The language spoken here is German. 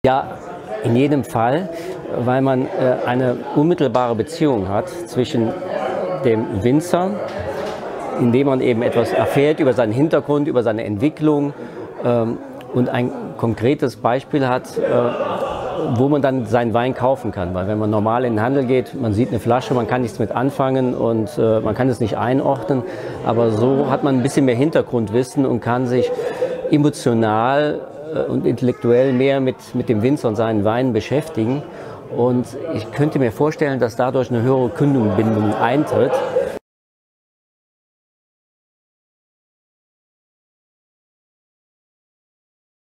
Ja, in jedem Fall, weil man eine unmittelbare Beziehung hat zwischen dem Winzer, indem man eben etwas erfährt über seinen Hintergrund, über seine Entwicklung und ein konkretes Beispiel hat, wo man dann seinen Wein kaufen kann. Weil wenn man normal in den Handel geht, man sieht eine Flasche, man kann nichts mit anfangen und man kann es nicht einordnen. Aber so hat man ein bisschen mehr Hintergrundwissen und kann sich emotional und intellektuell mehr mit dem Winzer und seinen Weinen beschäftigen. Und ich könnte mir vorstellen, dass dadurch eine höhere Kundenbindung eintritt.